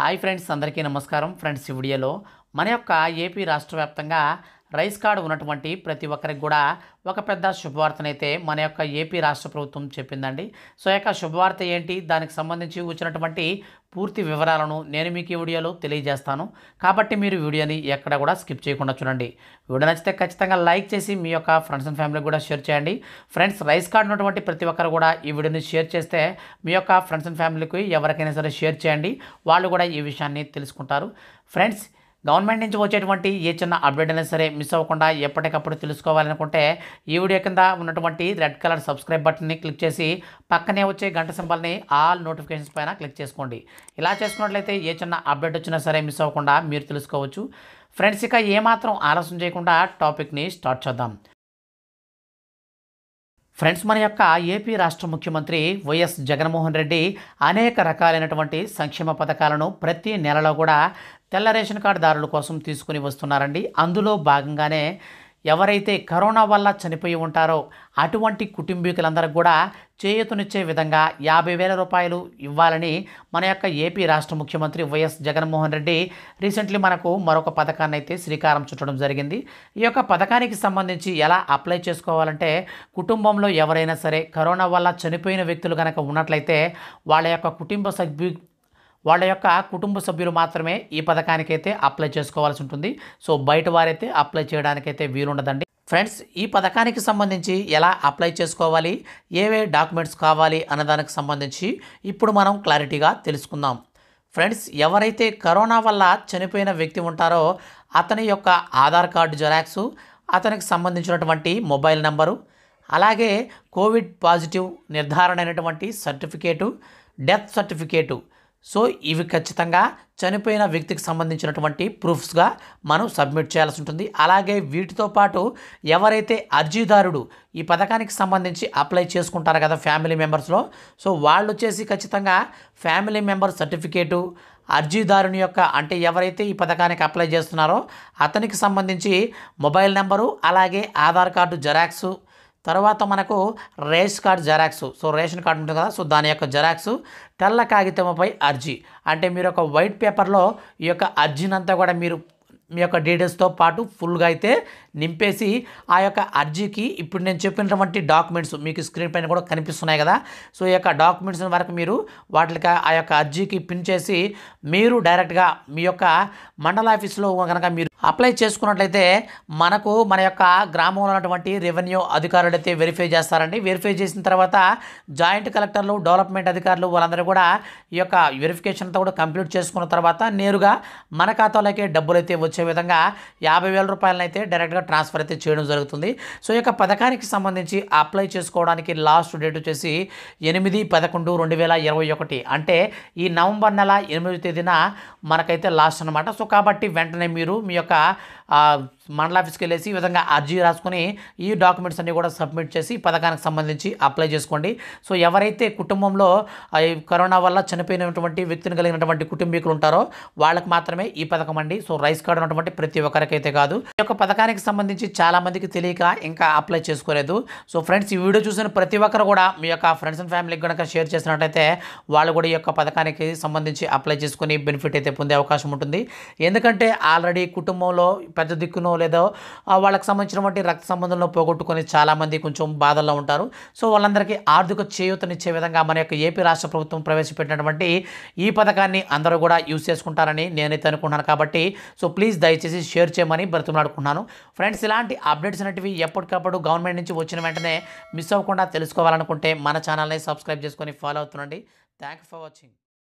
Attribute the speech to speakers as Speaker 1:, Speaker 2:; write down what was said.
Speaker 1: Hi friends, అందరికీ నమస్కారం. Friends, ఈ వీడియోలో మన యొక్క ఏపీ రాష్ట్ర వ్యాప్తంగా రైస్ కార్డు ఉన్నటువంటి ప్రతి ఒక్కరికి కూడా ఒక పెద్ద శుభవార్తనైతే మన యొక్క ఏపీ రాష్ట్ర ప్రభుత్వం చెప్పిందండి. సో ఈ యొక్క శుభవార్త ఏంటి, దానికి సంబంధించి వచ్చినటువంటి పూర్తి వివరాలను నేను మీకు ఈ వీడియోలో తెలియజేస్తాను. కాబట్టి మీరు వీడియోని ఎక్కడ కూడా స్కిప్ చేయకుండా చూడండి. వీడియో నచ్చితే ఖచ్చితంగా లైక్ చేసి మీ యొక్క ఫ్రెండ్స్ అండ్ ఫ్యామిలీకి కూడా షేర్ చేయండి. ఫ్రెండ్స్, రైస్ కార్డు ఉన్నటువంటి ప్రతి ఒక్కరు కూడా ఈ వీడియోని షేర్ చేస్తే మీ యొక్క ఫ్రెండ్స్ అండ్ ఫ్యామిలీకి ఎవరికైనా సరే షేర్ చేయండి, వాళ్ళు కూడా ఈ విషయాన్ని తెలుసుకుంటారు. ఫ్రెండ్స్, గవర్నమెంట్ నుంచి వచ్చేటువంటి ఏ చిన్న అప్డేట్ అయినా సరే మిస్ అవ్వకుండా ఎప్పటికప్పుడు తెలుసుకోవాలనుకుంటే ఈ వీడియో కింద ఉన్నటువంటి రెడ్ కలర్ సబ్స్క్రైబ్ బటన్ని క్లిక్ చేసి పక్కనే వచ్చే గంట సింబల్ని ఆల్ నోటిఫికేషన్స్ పైన క్లిక్ చేసుకోండి. ఇలా చేసుకున్నట్లయితే ఏ చిన్న అప్డేట్ వచ్చినా సరే మిస్ అవ్వకుండా మీరు తెలుసుకోవచ్చు. ఫ్రెండ్స్, ఇక ఏమాత్రం ఆలస్యం చేయకుండా టాపిక్ని స్టార్ట్ చేద్దాం. ఫ్రెండ్స్, మన యొక్క ఏపీ రాష్ట్ర ముఖ్యమంత్రి వైఎస్ జగన్మోహన్ రెడ్డి అనేక రకాలైనటువంటి సంక్షేమ పథకాలను ప్రతి నెలలో కూడా తెల్ల రేషన్ కార్డుదారుల కోసం తీసుకుని వస్తున్నారండి. అందులో భాగంగానే ఎవరైతే కరోనా వల్ల చనిపోయి ఉంటారో అటువంటి కుటుంబీకులందరికీ కూడా చేయూతనిచ్చే విధంగా 50,000 రూపాయలు ఇవ్వాలని మన యొక్క ఏపీ రాష్ట్ర ముఖ్యమంత్రి వైఎస్ జగన్మోహన్ రెడ్డి రీసెంట్లీ మనకు మరొక పథకాన్ని అయితే శ్రీకారం చుట్టడం జరిగింది. ఈ యొక్క పథకానికి సంబంధించి ఎలా అప్లై చేసుకోవాలంటే, కుటుంబంలో ఎవరైనా సరే కరోనా వల్ల చనిపోయిన వ్యక్తులు కనుక ఉన్నట్లయితే వాళ్ళ యొక్క కుటుంబ సభ్యులు మాత్రమే ఈ పథకానికైతే అప్లై చేసుకోవాల్సి ఉంటుంది. సో బయట వారైతే అప్లై చేయడానికైతే వీలుండదండి. ఫ్రెండ్స్, ఈ పథకానికి సంబంధించి ఎలా అప్లై చేసుకోవాలి, ఏవే డాక్యుమెంట్స్ కావాలి అన్నదానికి సంబంధించి ఇప్పుడు మనం క్లారిటీగా తెలుసుకుందాం. ఫ్రెండ్స్, ఎవరైతే కరోనా వల్ల చనిపోయిన వ్యక్తి ఉంటారో అతని యొక్క ఆధార్ కార్డు జెరాక్సు, అతనికి సంబంధించినటువంటి మొబైల్ నంబరు, అలాగే కోవిడ్ పాజిటివ్ నిర్ధారణ అయినటువంటి సర్టిఫికేటు, డెత్ సర్టిఫికేటు. సో ఇవి ఖచ్చితంగా చనిపోయిన వ్యక్తికి సంబంధించినటువంటి ప్రూఫ్స్గా మనం సబ్మిట్ చేయాల్సి ఉంటుంది. అలాగే వీటితో పాటు ఎవరైతే అర్జీదారుడు ఈ పథకానికి సంబంధించి అప్లై చేసుకుంటారు కదా ఫ్యామిలీ మెంబర్స్లో, సో వాళ్ళు వచ్చేసి ఖచ్చితంగా ఫ్యామిలీ మెంబర్ సర్టిఫికేటు, అర్జీదారుని యొక్క అంటే ఎవరైతే ఈ పథకానికి అప్లై చేస్తున్నారో అతనికి సంబంధించి మొబైల్ నెంబరు, అలాగే ఆధార్ కార్డు జెరాక్సు, తర్వాత మనకు ration card xerox, so ration card ఉంటుంది కదా, సో దాని యొక్క జెరాక్సు, తెల్ల కాగితంపై అర్జీ అంటే మీరు ఒక వైట్ పేపర్లో ఈ యొక్క అర్జీనంతా కూడా మీరు మీ యొక్క డీటెయిల్స్తో పాటు ఫుల్గా అయితే నింపేసి ఆ యొక్క అర్జీకి ఇప్పుడు నేను చెప్పినటువంటి డాక్యుమెంట్స్ మీకు స్క్రీన్ పైన కూడా కనిపిస్తున్నాయి కదా, సో ఈ యొక్క డాక్యుమెంట్స్ వరకు మీరు వాటికి ఆ యొక్క అర్జీకి పిన్ చేసి మీరు డైరెక్ట్గా మీ యొక్క మండల ఆఫీస్లో కనుక మీరు అప్లై చేసుకున్నట్లయితే మన యొక్క గ్రామంలో ఉన్నటువంటి రెవెన్యూ అధికారులు అయితే వెరిఫై చేస్తారండి. వెరిఫై చేసిన తర్వాత జాయింట్ కలెక్టర్లు, డెవలప్మెంట్ అధికారులు వాళ్ళందరూ కూడా ఈ యొక్క వెరిఫికేషన్ అంతా కూడా కంప్లీట్ చేసుకున్న తర్వాత నేరుగా మన ఖాతాలోకి డబ్బులు అయితే వచ్చే విధంగా 50,000 రూపాయలను అయితే డైరెక్ట్గా ట్రాన్స్ఫర్ అయితే చేయడం జరుగుతుంది. సో ఈ యొక్క పథకానికి సంబంధించి అప్లై చేసుకోవడానికి లాస్ట్ డేట్ వచ్చేసి 8/11/2021 అంటే ఈ నవంబర్ నెల 8వ తేదీన మనకైతే లాస్ట్ అనమాట. సో కాబట్టి వెంటనే మీరు మీ యొక్క మండల ఆఫీస్కి వెళ్ళేసి ఈ విధంగా అర్జీ రాసుకొని ఈ డాక్యుమెంట్స్ అన్నీ కూడా సబ్మిట్ చేసి పథకానికి సంబంధించి అప్లై చేసుకోండి. సో ఎవరైతే కుటుంబంలో కరోనా వల్ల చనిపోయినటువంటి వ్యక్తిని కలిగినటువంటి కుటుంబీకులు ఉంటారో వాళ్ళకి మాత్రమే ఈ పథకం అండి. సో రైస్ కార్డు ఉన్నటువంటి ప్రతి ఒక్కరికైతే కాదు. ఈ యొక్క పథకానికి సంబంధించి చాలామందికి తెలియక ఇంకా అప్లై చేసుకోలేదు. సో ఫ్రెండ్స్, ఈ వీడియో చూసిన ప్రతి ఒక్కరు కూడా మీ యొక్క ఫ్రెండ్స్ అండ్ ఫ్యామిలీకి కనుక షేర్ చేసినట్టయితే వాళ్ళు కూడా ఈ యొక్క పథకానికి సంబంధించి అప్లై చేసుకుని బెనిఫిట్ అయితే పొందే అవకాశం ఉంటుంది. ఎందుకంటే ఆల్రెడీ కుటుంబంలో పెద్ద దిక్కునో లేదో వాళ్ళకి సంబంధించినటువంటి రక్త సంబంధంలో పోగొట్టుకొని చాలామంది కొంచెం బాధల్లో ఉంటారు. సో వాళ్ళందరికీ ఆర్థిక చేయూతనిచ్చే విధంగా మన యొక్క ఏపీ రాష్ట్ర ప్రభుత్వం ప్రవేశపెట్టినటువంటి ఈ పథకాన్ని అందరూ కూడా యూజ్ చేసుకుంటారని నేనైతే అనుకుంటున్నాను. కాబట్టి సో ప్లీజ్ దయచేసి షేర్ చేయమని బ్రతిమలాడుకుంటున్నాను. ఫ్రెండ్స్, ఇలాంటి అప్డేట్స్ అనేటివి ఎప్పటికప్పుడు గవర్నమెంట్ నుంచి వచ్చిన వెంటనే మిస్ అవ్వకుండా తెలుసుకోవాలనుకుంటే మన ఛానల్ని సబ్స్క్రైబ్ చేసుకొని ఫాలో అవుతుండండి. Thank you for watching.